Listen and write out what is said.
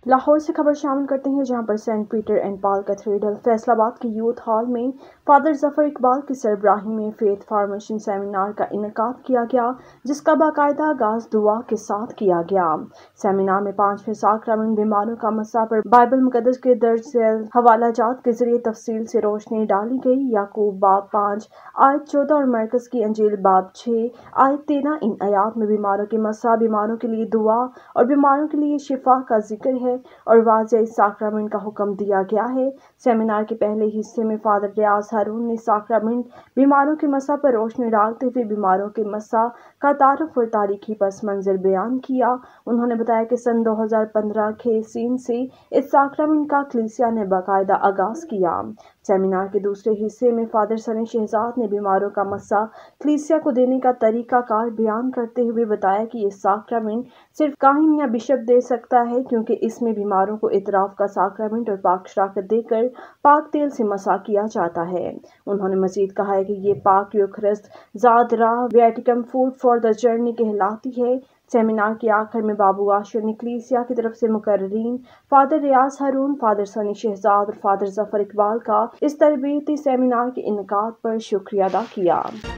لاہور سے خبر شامل کرتے ہیں، جہاں پر saint Peter and Paul cathedral Faisalabad کے یوتھ ہال میں فادر ظفر اقبال کی سربراہی میں فیتھ فارمیشن سیمینار کا انعقاد کیا گیا، جس کا باقاعدہ آغاز دعا کے ساتھ کیا گیا۔ سیمینار میں 5ویں ساکرامنٹ بیماروں کا مسئلہ پر بائبل مقدس کے درج ذیل حوالہ جات کے ذریعے تفصیل سے روشنی ڈالی گئی۔ یعقوب باب 5 آیت 14 اور مرکز کی انجیل باب 6 آیت 13 ان آیات میں بیماروں کے مسئلہ، بیماروں کے لیے دعا اور بیماروں کے لیے شفا کا ذکر ہے اور واضح ساکرامنٹ کا حکم دیا گیا ہے۔ سیمینار کے پہلے حصے میں فادر ریاض ہارون نے ساکرامنٹ بیماروں کے مسئلہ پر روشنی ڈالتے ہوئے بیماروں کے مسئلہ کا تعارف اور تاریخی پس منظر بیان کیا۔ انہوں نے بتایا کہ سن 2015 کے سین سے اس ساکرامنٹ کا کلیسیا نے باقاعدہ آغاز کیا۔ سیمینار کے دوسرے حصے میں فادر سنی شہزاد نے بیماروں کا مسئلہ کلیسیا کو دینے کا طریقہ کار بیان کرتے ہوئے بتایا کہ یہ ساکرامنٹ صرف کاہن یا بشپ دے سکتا ہے، کیونکہ اس میں بیماروں کو اعتراف کا ساکرامنٹ اور پاک شراکت دے کر پاک تیل سے مسح کیا جاتا ہے۔ انہوں نے مزید کہا ہے کہ یہ پاک یوکرست ذات راہ viaticum food for the journey کہلاتی ہے۔ سیمینار کے آخر میں بابو عاشور نے کلیسیا کی طرف سے مقررین فادر ریاض ہارون، فادر سنی شہزاد اور فادر ظفر اقبال کا اس تربیتی سیمینار کے انعقاد پر شکریہ ادا کیا۔